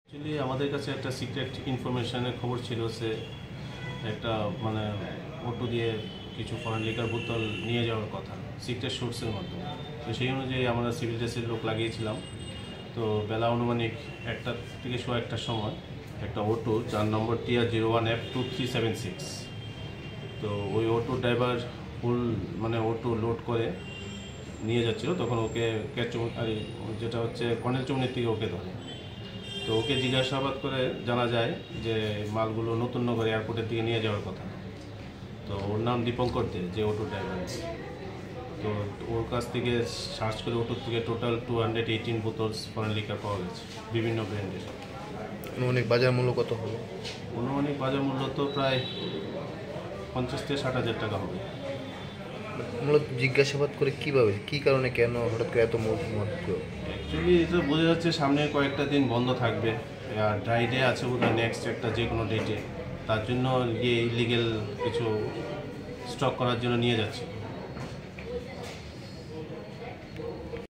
Actually আমাদের কাছে একটা সিক্রেট ইনফরমেশনের খবর ছিল সে একটা মানে অটো দিয়ে কিছু ফরেন লিকার বোতল নিয়ে যাওয়ার কথা সিক্রেট সোর্সের মাধ্যমে। তো সেই অনুযায়ী আমরা সিভিল ড্রেসের লোক লাগিয়েছিলাম। তো বেলা অনুমানিক 1টা থেকে 1:15টার সময় একটা অটো 4 নম্বর TR01F2376, তো ওই অটো ড্রাইভার ফুল মানে অটো লোড করে নিয়ে যাচ্ছিল। তখন ওকে যেটা হচ্ছে কর্নেল চৌমনির থেকে ওকে ধরে। তো ওকে জিজ্ঞাসাবাদ করে জানা যায় যে মালগুলো নতুন নগর এয়ারপোর্টের দিকে নিয়ে যাওয়ার কথা। তো ওর নাম দীপঙ্কর দে, যে অটো ড্রাইভার। তো ওর কাছ থেকে সার্চ করে অটোর থেকে টোটাল 218 বোতলস ফরেন লিকার পাওয়া গেছে, বিভিন্ন ব্র্যান্ডের। আনুমানিক বাজার মূল্য কত হবে? অনুমানিক বাজার মূল্য তো প্রায় 50 থেকে 60 হাজার টাকা হবে। মূলত জিজ্ঞাসাবাদ করে কীভাবে, কী কারণে, কেন হঠাৎ করে এত মাত্র? অ্যাকচুয়ালি এটা বোঝা যাচ্ছে সামনে কয়েকটা দিন বন্ধ থাকবে, আর ড্রাই ডে আছে বোধহয় নেক্সট একটা যে কোনো ডেটে। তার জন্য গিয়ে ইলিগেল কিছু স্টক করার জন্য নিয়ে যাচ্ছে।